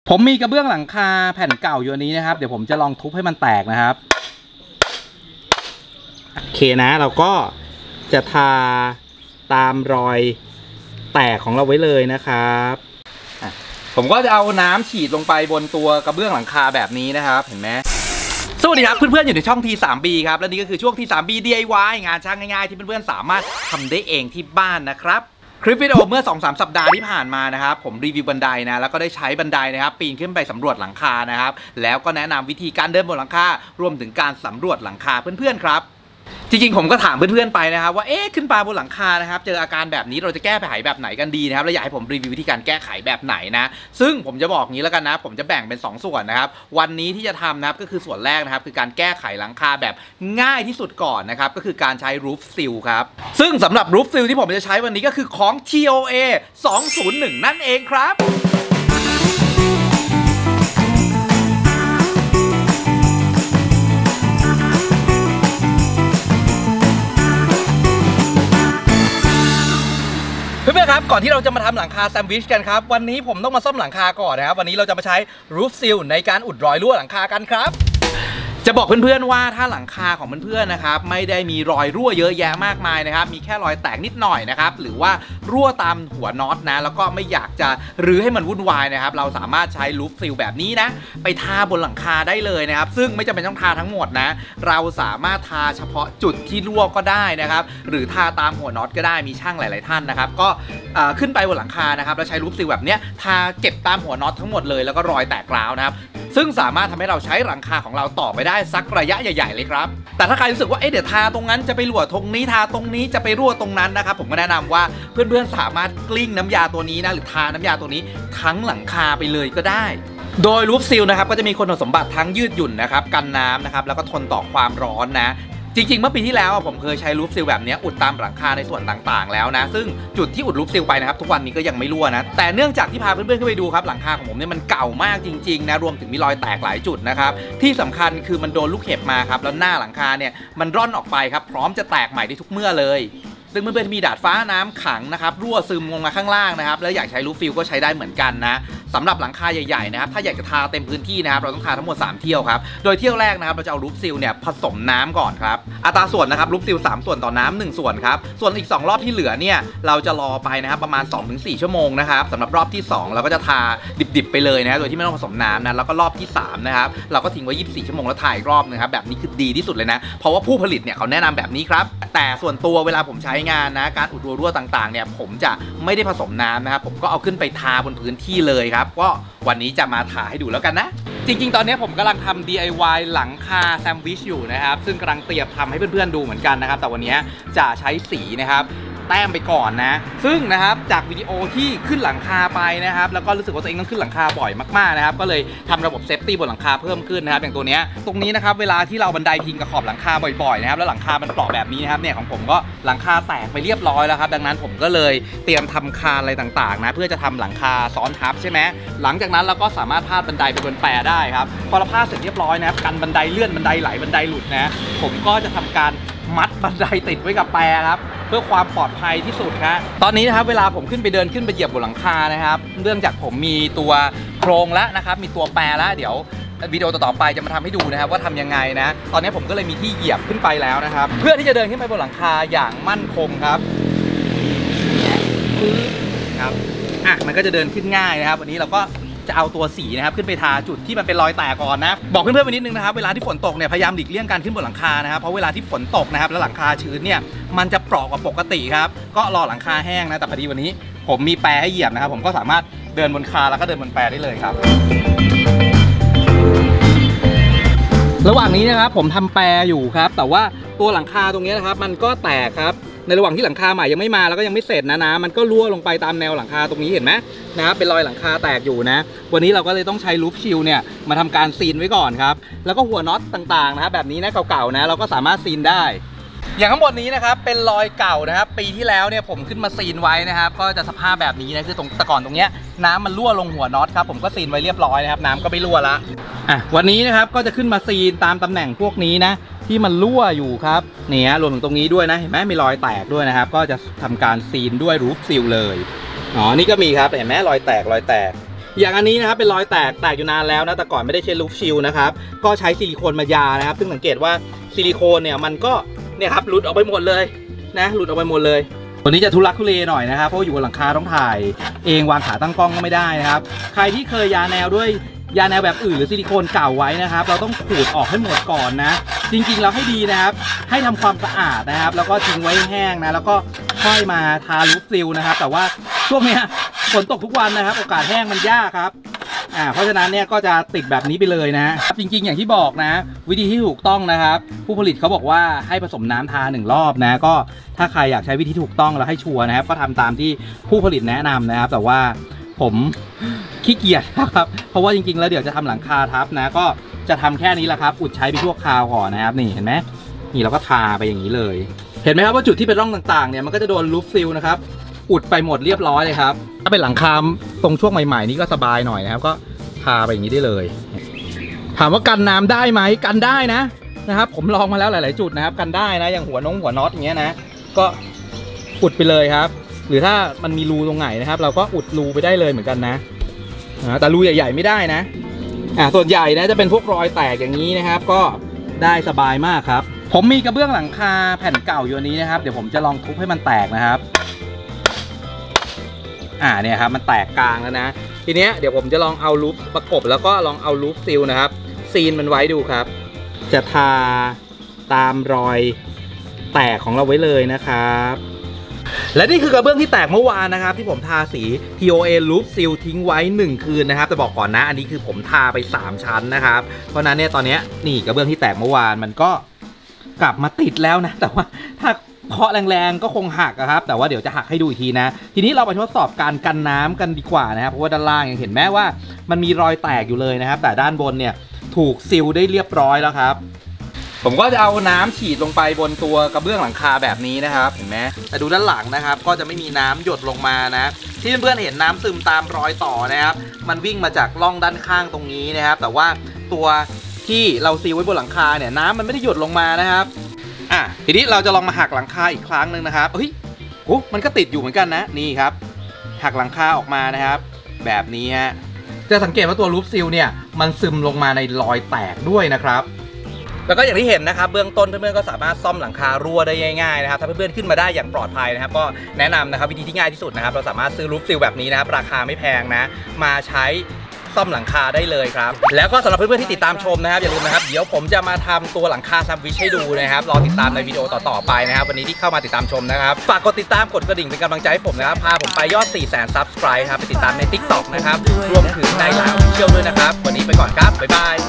ผมมีกระเบื้องหลังคาแผ่นเก่าอยู่นี้นะครับเดี๋ยวผมจะลองทุบให้มันแตกนะครับโอเคนะเราก็จะทาตามรอยแตกของเราไว้เลยนะครับผมก็จะเอาน้ำฉีดลงไปบนตัวกระเบื้องหลังคาแบบนี้นะครับเห็นไหมสวัสดีครับเพื่อนๆอยู่ในช่อง T3B ครับและนี่ก็คือช่วง T3B DIY งานช่างง่ายๆที่เพื่อนๆสามารถทำได้เองที่บ้านนะครับคลิปวิดีโอเมื่อ 2-3 สัปดาห์ที่ผ่านมานะครับผมรีวิวบันไดนะแล้วก็ได้ใช้บันไดนะครับปีนขึ้นไปสำรวจหลังคานะครับแล้วก็แนะนำวิธีการเดินบนหลังคารวมถึงการสำรวจหลังคาเพื่อนๆครับจริงๆผมก็ถามเพื่อนๆไปนะครับว่าขึ้นไปบนหลังคานะครับเจออาการแบบนี้เราจะแก้ไขแบบไหนกันดีนะครับและอยากให้ผมรีวิววิธีการแก้ไขแบบไหนนะซึ่งผมจะบอกงี้แล้วกันนะผมจะแบ่งเป็น2ส่วนนะครับวันนี้ที่จะทำนะครับก็คือส่วนแรกนะครับคือการแก้ไขหลังคาแบบง่ายที่สุดก่อนนะครับก็คือการใช้ roof seal ครับซึ่งสำหรับ roof seal ที่ผมจะใช้วันนี้ก็คือของ TOA 201นั่นเองครับเพื่อนๆครับก่อนที่เราจะมาทำหลังคาแซนด์วิชกันครับวันนี้ผมต้องมาซ่อมหลังคาก่อนนะครับวันนี้เราจะมาใช้ roof seal ในการอุดรอยรั่วหลังคากันครับจะบอกเพื่อนๆว่าถ้าหลังคาของเพื่อนๆนะครับไม่ได้มีรอยรั่วเยอะแยะมากมายนะครับมีแค่รอยแตกนิดหน่อยนะครับหรือว่ารั่วตามหัวน็อตนะแล้วก็ไม่อยากจะรื้อให้มันวุ่นวายนะครับเราสามารถใช้รูฟซีลแบบนี้นะไปทาบนหลังคาได้เลยนะครับซึ่งไม่จำเป็นต้องทาทั้งหมดนะเราสามารถทาเฉพาะจุดที่รั่วก็ได้นะครับหรือทาตามหัวน็อตก็ได้มีช่างหลายๆท่านนะครับก็ขึ้นไปบนหลังคานะครับแล้วใช้รูฟซีลแบบนี้ทาเก็บตามหัวน็อตทั้งหมดเลยแล้วก็รอยแตกร้าวนะครับซึ่งสามารถทำให้เราใช้หลังคาของเราต่อไปได้สักระยะใหญ่ๆเลยครับแต่ถ้าใครรู้สึกว่าเดี๋ยวทาตรงนั้นจะไปรั่วตรงนี้ทาตรงนี้จะไปรั่วตรงนั้นนะครับผมก็แนะนำว่าเพื่อนๆสามารถกลิ้งน้ำยาตัวนี้นะหรือทาน้ำยาตัวนี้ทั้งหลังคาไปเลยก็ได้โดยรูฟซีลนะครับก็จะมีคุณสมบัติทั้งยืดหยุ่นนะครับกันน้ำนะครับแล้วก็ทนต่อความร้อนนะจริงๆเมื่อปีที่แล้วผมเคยใช้รูฟซีลแบบนี้อุดตามหลังคาในส่วนต่างๆแล้วนะซึ่งจุดที่อุดรูฟซีลไปนะครับทุกวันนี้ก็ยังไม่รั่วนะแต่เนื่องจากที่พาเพื่อนๆขึ้นไปดูครับหลังคาของผมเนี่ยมันเก่ามากจริงๆนะรวมถึงมีรอยแตกหลายจุดนะครับที่สำคัญคือมันโดนลูกเห็บมาครับแล้วหน้าหลังคาเนี่ยมันร่อนออกไปครับพร้อมจะแตกใหม่ได้ทุกเมื่อเลยซึ่งเพื่อนๆมีดาดฟ้าน้ำขังนะครับรั่วซึมลงมาข้างล่างนะครับแล้วอยากใช้รูฟซีลก็ใช้ได้เหมือนกันนะสำหรับหลังคาใหญ่ๆนะครับถ้าอยากจะทาเต็มพื้นที่นะครับเราต้องทาทั้งหมด3เที่ยวครับโดยเที่ยวแรกนะครับเราจะเอารูฟซีลเนี่ยผสมน้ำก่อนครับอัตราส่วนนะครับรูฟซีล3ส่วนต่อน้ำ1ส่วนครับส่วนอีก2รอบที่เหลือเนี่ยเราจะรอไปนะครับประมาณ 2-4 ชั่วโมงนะครับสำหรับรอบที่2เราก็จะทาดิบๆไปเลยนะโดยที่ไม่ต้องผสมน้ำนะแล้วก็รอบที่3นะครับเราก็ทิ้งไว้24 ชั่วโมงแล้วถ่ายอีกรอบนึงครับแบบนี้คือดีที่สุดเลยนะเพราะว่าผู้ผลิตเนี่ยเขาแนะนำแบบนี้ครับแต่ส่วนตัวเวลาผมใช้งานนะการอุดรั่วต่างๆเนี่ยผมจะไม่ได้ผสมน้ำนะครับผมก็เอาขึ้นไปทาบนพื้นที่เลยครับก็วันนี้จะมาทาให้ดูแล้วกันนะจริงๆตอนนี้ผมกำลังทำ DIY หลังคาแซนด์วิชอยู่นะครับซึ่งกำลังเตรียมทำให้เพื่อนๆดูเหมือนกันนะครับแต่วันนี้จะใช้สีนะครับแต้มไปก่อนนะซึ่งนะครับจากวิดีโอที่ขึ้นหลังคาไปนะครับแล้วก็รู้สึกว่าตัวเองต้องขึ้นหลังคาบ่อยมากๆนะครับก็เลยทำระบบเซฟตี้บนหลังคาเพิ่มขึ้นนะครับอย่างตัวนี้ตรงนี้นะครับเวลาที่เราบันไดพิงกับขอบหลังคาบ่อยๆนะครับแล้วหลังคามันเปราะแบบนี้นะครับเนี่ยของผมก็หลังคาแตกไปเรียบร้อยแล้วครับดังนั้นผมก็เลยเตรียมทำคานอะไรต่างๆนะเพื่อจะทำหลังคาซ้อนทับใช่ไหมหลังจากนั้นเราก็สามารถพาดบันไดไปบนแปรได้ครับพอเราพาดเสร็จเรียบร้อยนะครับกันบันไดเลื่อนบันไดไหลบันไดหลุดนะผมก็จะทำการมัดบันไดติดไว้กับแปรครับเพื่อความปลอดภัยที่สุดครับตอนนี้นะครับเวลาผมขึ้นไปเดินขึ้นไปเหยียบบนหลังคานะครับเนื่องจากผมมีตัวโครงแล้วนะครับมีตัวแปรแล้วเดี๋ยววิดีโอต่อไปจะมาทำให้ดูนะครับว่าทำยังไงนะตอนนี้ผมก็เลยมีที่เหยียบขึ้นไปแล้วนะครับเพื่อที่จะเดินขึ้นไปบนหลังคาอย่างมั่นคงครับมันก็จะเดินขึ้นง่ายนะครับวันนี้เราก็จะเอาตัวสีนะครับขึ้นไปทาจุดที่มันเป็นรอยแตกก่อนนะบอกเพื่อนๆไปนิดนึงนะครับเวลาที่ฝนตกเนี่ยพยายามหลีกเลี่ยงการขึ้นบนหลังคานะครับเพราะเวลาที่ฝนตกนะครับแล้วหลังคาชื้นเนี่ยมันจะเปราะกว่าปกติครับก็รอหลังคาแห้งนะแต่พอดีวันนี้ผมมีแปรให้เหยียบนะครับผมก็สามารถเดินบนคาแล้วก็เดินบนแปรได้เลยครับระหว่างนี้นะครับผมทำแปรอยู่ครับแต่ว่าตัวหลังคาตรงนี้นะครับมันก็แตกครับในระหว่างที่หลังคาใหม่ยังไม่มาแล้วก็ยังไม่เสร็จนะมันก็รั่วลงไปตามแนวหลังคาตรงนี้เห็นไหมนะครับเป็นรอยหลังคาแตกอยู่นะวันนี้เราก็เลยต้องใช้รูฟชิลเนี่ยมาทำการซีนไว้ก่อนครับแล้วก็หัวน็อตต่างๆนะครับแบบนี้นะเก่าๆนะเราก็สามารถซีนได้อย่างข้างบนนี้นะครับเป็นรอยเก่านะครับปีที่แล้วเนี่ยผมขึ้นมาซีนไว้นะครับก็จะสภาพแบบนี้นะคือตรงตะกอนตรงเนี้ยน้ำมันรั่วลงหัวน็อตครับผมก็ซีนไว้เรียบร้อยนะครับน้ำก็ไม่รั่วละวันนี้นะครับก็จะขึ้นมาซีนตามตำแหน่งพวกนี้นะที่มันรั่วอยู่ครับเนี่ยรวมถึงตรงนี้ด้วยนะเห็นไหมมีรอยแตกด้วยนะครับก็จะทำการซีนด้วยรูฟซีลเลยนี่ก็มีครับเห็นไหมรอยแตกอย่างอันนี้นะครับเป็นรอยแตกอยู่นานแล้วนะแต่ก่อนไม่ได้ใช้ลูฟชิลนะครับก็ใช้ซิลิโคนมายานะครับซึ่งสังเกตว่าซิลิโคนเนี่ยมันก็เนี่ยครับหลุดออกไปหมดเลยนะหลุดออกไปหมดเลยตัวนี้จะทุลักทุเลหน่อยนะครับเพราะอยู่บนหลังคาต้องถ่ายเองวางขาตั้งกล้องก็ไม่ได้นะครับใครที่เคยยาแนวด้วยยาแนวแบบอื่นหรือซิลิโคนเก่าไว้นะครับเราต้องขูดออกให้หมดก่อนนะจริงๆเราให้ดีนะครับให้ทำความสะอาดนะครับแล้วก็ทิ้งไว้แห้งนะแล้วก็ค่อยมาทาลูฟซิลนะครับแต่ว่าช่วงนี้ฝนตกทุกวันนะครับโอกาสแห้งมันยากครับเพราะฉะนั้นเนี่ยก็จะติดแบบนี้ไปเลยนะจริงๆอย่างที่บอกนะวิธีที่ถูกต้องนะครับผู้ผลิตเขาบอกว่าให้ผสมน้ำทา1 รอบนะก็ถ้าใครอยากใช้วิธีถูกต้องแล้วให้ชัวร์นะครับก็ทำตามที่ผู้ผลิตแนะนำนะครับแต่ว่าผมขี้เกียจครับเพราะว่าจริงๆแล้วเดี๋ยวจะทำหลังคาทับนะก็จะทำแค่นี้แหละครับอุดใช้ไปชั่วคราวก่อนนะครับนี่เห็นไหมนี่เราก็ทาไปอย่างนี้เลยเห็นไหมครับว่าจุดที่เป็นร่องต่างๆเนี่ยมันก็จะโดนลูฟซิลนะครับอุดไปหมดเรียบร้อยเลยครับถ้าเป็นหลังคาตรงช่วงใหม่ๆนี้ก็สบายหน่อยนะครับก็ทาไปอย่างนี้ได้เลยถามว่ากันน้ำได้ไหมกันได้นะครับผมลองมาแล้วหลายๆจุดนะครับกันได้นะอย่างหัวน็อตอย่างเงี้ยนะก็อุดไปเลยครับหรือถ้ามันมีรูตรงไหนนะครับเราก็อุดรูไปได้เลยเหมือนกันนะแต่รูใหญ่ๆไม่ได้นะส่วนใหญ่นะจะเป็นพวกรอยแตกอย่างนี้นะครับก็ได้สบายมากครับผมมีกระเบื้องหลังคาแผ่นเก่าอยู่อันนี้นะครับเดี๋ยวผมจะลองทุบให้มันแตกนะครับเนี่ยครับมันแตกกลางแล้วนะทีเนี้ยเดี๋ยวผมจะลองเอาลูฟประกบแล้วก็ลองเอาลูฟซิลนะครับซีนมันไว้ดูครับจะทาตามรอยแตกของเราไว้เลยนะครับและนี่คือกระเบื้องที่แตกเมื่อวานนะครับที่ผมทาสี TOA Loop Seal ทิ้งไว้1 คืนนะครับแต่บอกก่อนนะอันนี้คือผมทาไป3 ชั้นนะครับเพราะนั้นเนี่ยตอนนี้นี่กระเบื้องที่แตกเมื่อวานมันก็กลับมาติดแล้วนะแต่ว่าถ้าเคาะแรงๆก็คงหักครับแต่ว่าเดี๋ยวจะหักให้ดูอีกทีนะทีนี้เราไปทดสอบการกันน้ำกันดีกว่านะครับเพราะว่าด้านล่างยังเห็นแม้ว่ามันมีรอยแตกอยู่เลยนะครับแต่ด้านบนเนี่ยถูกซีลได้เรียบร้อยแล้วครับผมก็จะเอาน้ำฉีดลงไปบนตัวกระเบื้องหลังคาแบบนี้นะครับเห็นไหมแต่ดูด้านหลังนะครับก็จะไม่มีน้ำหยดลงมานะที่เพื่อนๆเห็นน้ำซึมตามรอยต่อนะครับมันวิ่งมาจากร่องด้านข้างตรงนี้นะครับแต่ว่าตัวที่เราซีลไว้บนหลังคาเนี่ยน้ำมันไม่ได้หยดลงมานะครับทีนี้เราจะลองมาหักหลังคาอีกครั้งหนึ่งนะครับมันก็ติดอยู่เหมือนกันนะนี่ครับหักหลังคาออกมานะครับแบบนี้ฮะจะสังเกตว่าตัวลูฟซิลเนี่ยมันซึมลงมาในรอยแตกด้วยนะครับแล้วก็อย่างที่เห็นนะครับเบื้องต้นเพื่อนๆก็สามารถซ่อมหลังคารั่วได้ง่ายๆนะครับถ้าเพื่อนๆขึ้นมาได้อย่างปลอดภัยนะครับก็แนะนำนะครับวิธีที่ง่ายที่สุดนะครับเราสามารถซื้อลูฟซิลแบบนี้นะครับราคาไม่แพงนะมาใช้ซ่อมหลังคาได้เลยครับแล้วก็สำหรับเพื่อนๆที่ติดตามชมนะครับอย่าลืมนะครับเดี๋ยวผมจะมาทำตัวหลังคาแซนด์วิชให้ดูนะครับรอติดตามในวิดีโอต่อๆไปนะครับวันนี้ที่เข้ามาติดตามชมนะครับฝากกดติดตามกดกระดิ่งเป็นกำลังใจให้ผมนะครับพาผมไปยอด 400,000 Subscribe ครับไปติดตามใน TikTok นะครับรวมถึงในไลน์ Official ด้วยนะครับวันนี้ไปก่อนครับบ๊ายบาย